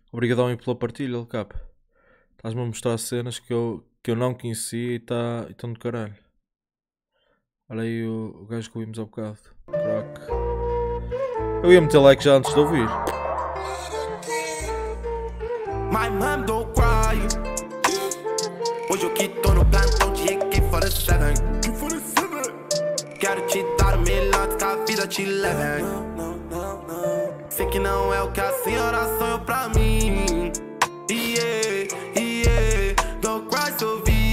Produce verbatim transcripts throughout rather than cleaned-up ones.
Obrigadão aí pela partilha, L K. Estás-me a mostrar cenas que eu, que eu não conhecia e tá, estão de caralho. Olha aí o, o gajo que ouvimos há bocado. Crack. Eu ia meter like já antes de ouvir. My mom don't cry. Hoje eu que tô no plantão de A K quarenta e sete. Quero te dar o melhor que a vida te leve. Sei que não é o que a senhora sonhou pra mim. Yeah, yeah, don't cry, se ouvi.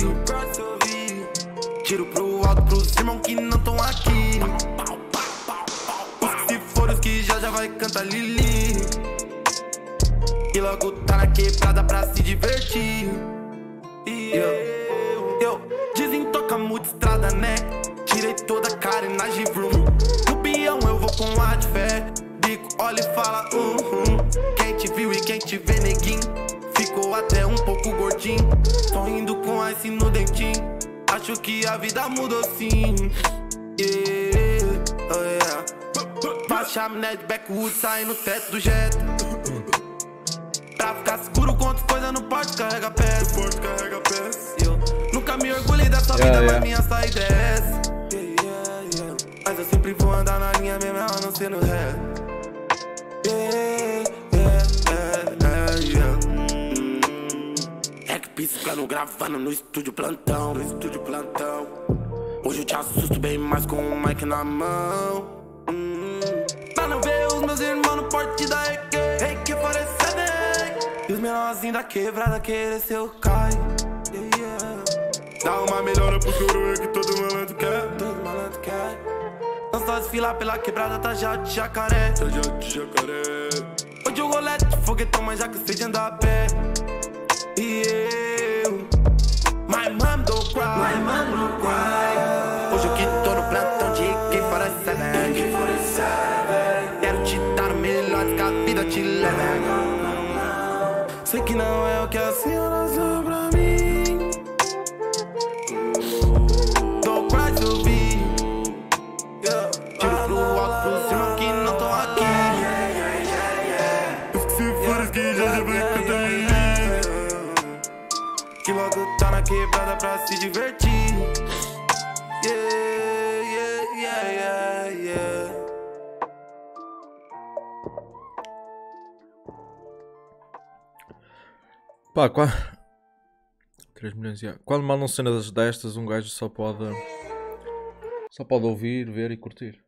Tiro pro alto pros irmãos que não tão aqui. Os que se for, os que já já vai cantar Lili. E logo tá na quebrada pra se divertir. Yeah. Eu desentoca muito estrada, né? Tirei toda a carenagem vroom. No peão eu vou com a de fé. Bico, olha e fala uhum. Quem te viu e quem te vê, neguinho, ficou até um pouco gordinho. Tô indo com ice no dentinho. Acho que a vida mudou sim. Yeah, oh yeah. Pra chaminé de backwood, sai no teto do jet. Pra ficar seguro quanto coisa no porte, carrega pés. Porte carrega pés. Eu nunca me orgulhei dessa Yeah, vida, yeah. mas minha saída é essa. Yeah, yeah, yeah. Mas eu sempre vou andar na linha mesmo, ela não ser no ré. Yeah, yeah, yeah, yeah. É que piscando, gravando no estúdio plantão. No estúdio plantão. Hoje eu te assusto bem mais com o mic na mão. Hum. Pra não ver os meus irmãos no porte da A K. A K quarenta e sete. E os menorzinhos da quebrada querer ser o Kai. Yeah, yeah. Dá uma melhora pro coroa que todo malandro quer. Todo malandro quer. Não só desfilar pela quebrada, tá já de jacaré. Tá já de jacaré. Hoje eu rolete de foguetão, mas já cansei de andar a pé. E eu, my mom don't cry. My mom don't cry. Hoje eu que tô no plantão de A K quarenta e sete. Quero te dar o melhor que a vida te leva. Sei que não é o que a senhora sonhou pra mim. Don't cry, se ouvi. Yeah. Tiro pro alto pros irmãos que não tão aqui. Os que se foram, que já já vai cantar em mim. Que logo tá na quebrada pra se divertir. Yeah, yeah, yeah, yeah, yeah. Pá, qua... três milhões já. Quando mandam cenas destas, um gajo só pode. Só pode ouvir, ver e curtir.